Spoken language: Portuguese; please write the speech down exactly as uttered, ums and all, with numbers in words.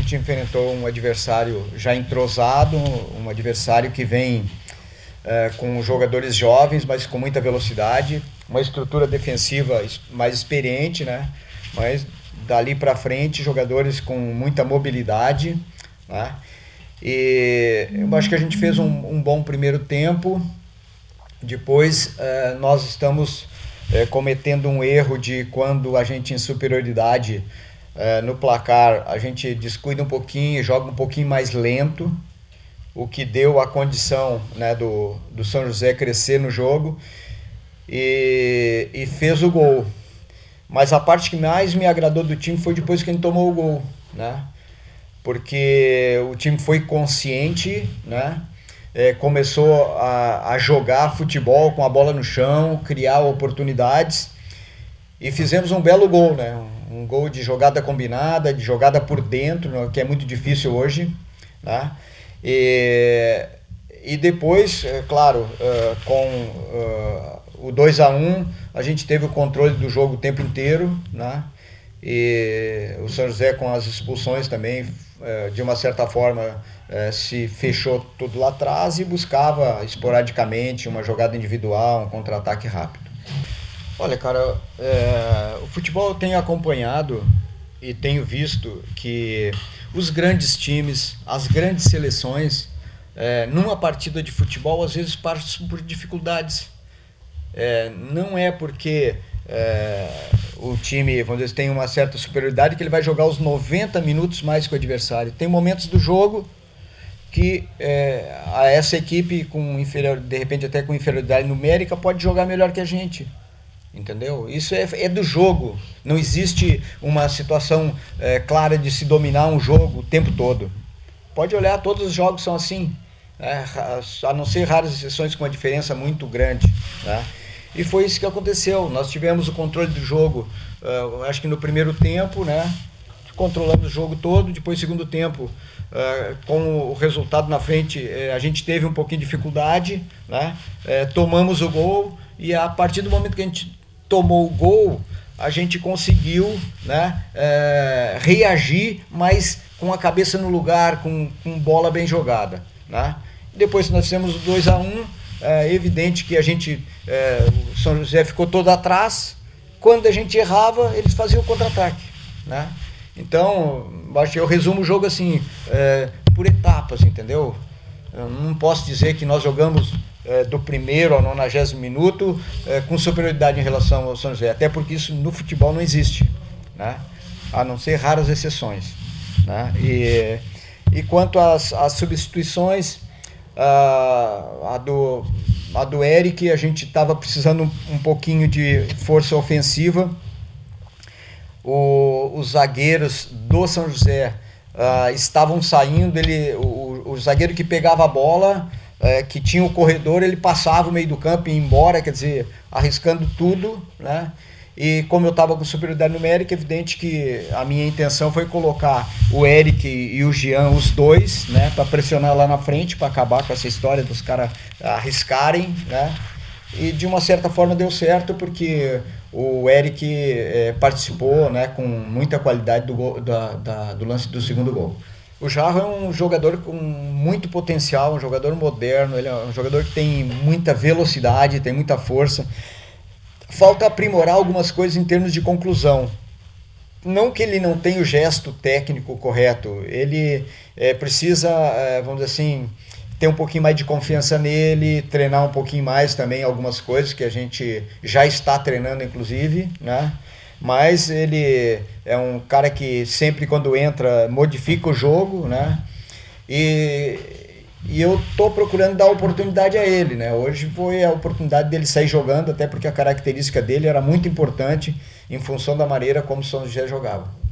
gente enfrentou um adversário já entrosado, um adversário que vem é, com jogadores jovens, mas com muita velocidade, uma estrutura defensiva mais experiente, né? Mas dali para frente, jogadores com muita mobilidade, né? E eu acho que a gente fez um, um bom primeiro tempo. Depois é, nós estamos é, cometendo um erro de quando a gente em superioridade é, no placar, a gente descuida um pouquinho, joga um pouquinho mais lento, o que deu a condição, né, do, do São José crescer no jogo e, e fez o gol. Mas a parte que mais me agradou do time foi depois que a gente tomou o gol, né? Porque o time foi consciente, né? É, começou a, a jogar futebol com a bola no chão, criar oportunidades e fizemos um belo gol, né? Um, um gol de jogada combinada, de jogada por dentro, que é muito difícil hoje, né? E, e depois, é claro, uh, com uh, o dois a um, a gente teve o controle do jogo o tempo inteiro, né? E o São José com as expulsões também, de uma certa forma, se fechou tudo lá atrás e buscava esporadicamente uma jogada individual, um contra-ataque rápido. Olha, cara, é, o futebol eu tenho acompanhado e tenho visto que os grandes times, as grandes seleções, é, numa partida de futebol, às vezes passam por dificuldades. É, não é porque é, o time, vamos dizer, tem uma certa superioridade que ele vai jogar os noventa minutos mais que o adversário. Tem momentos do jogo que é, a essa equipe, com inferior, de repente até com inferioridade numérica, pode jogar melhor que a gente. Entendeu? Isso é, é do jogo. Não existe uma situação é, clara de se dominar um jogo o tempo todo. Pode olhar, todos os jogos são assim. É, a não ser raras exceções com uma diferença muito grande, né? E foi isso que aconteceu. Nós tivemos o controle do jogo, uh, acho que no primeiro tempo, né? Controlamos o jogo todo. Depois, segundo tempo, uh, com o resultado na frente, uh, a gente teve um pouquinho de dificuldade, né? Uh, tomamos o gol e a partir do momento que a gente tomou o gol, a gente conseguiu, né, uh, reagir, mas com a cabeça no lugar, com, com bola bem jogada, né? Depois nós fizemos o dois a um. É evidente que a gente, é, o São José ficou todo atrás. Quando a gente errava, eles faziam o contra-ataque, né? Então, eu resumo o jogo assim, é, por etapas, entendeu? Eu não posso dizer que nós jogamos é, do primeiro ao nonagésimo minuto é, com superioridade em relação ao São José, até porque isso no futebol não existe, né? A não ser raras exceções, né? E, e quanto às, às substituições, Uh, a, do, a do Eric, a gente estava precisando um, um pouquinho de força ofensiva. O, os zagueiros do São José uh, estavam saindo. Ele, o, o zagueiro que pegava a bola, uh, que tinha o corredor, ele passava o meio do campo e ia embora, quer dizer, arriscando tudo, né? E como eu estava com superioridade numérica, é evidente que a minha intenção foi colocar o Eric e o Jean, os dois, né, para pressionar lá na frente, para acabar com essa história dos caras arriscarem, né? E de uma certa forma deu certo, porque o Eric é, participou, né, com muita qualidade do, gol, da, da, do lance do segundo gol. O Jarro é um jogador com muito potencial, um jogador moderno, ele é um jogador que tem muita velocidade, tem muita força. Falta aprimorar algumas coisas em termos de conclusão. Não que ele não tenha o gesto técnico correto, ele é, precisa, é, vamos dizer assim, ter um pouquinho mais de confiança nele, treinar um pouquinho mais também algumas coisas que a gente já está treinando, inclusive, né? Mas ele é um cara que sempre quando entra modifica o jogo, né? E... E eu estou procurando dar oportunidade a ele, né? Hoje foi a oportunidade dele sair jogando, até porque a característica dele era muito importante em função da maneira como o São José jogava.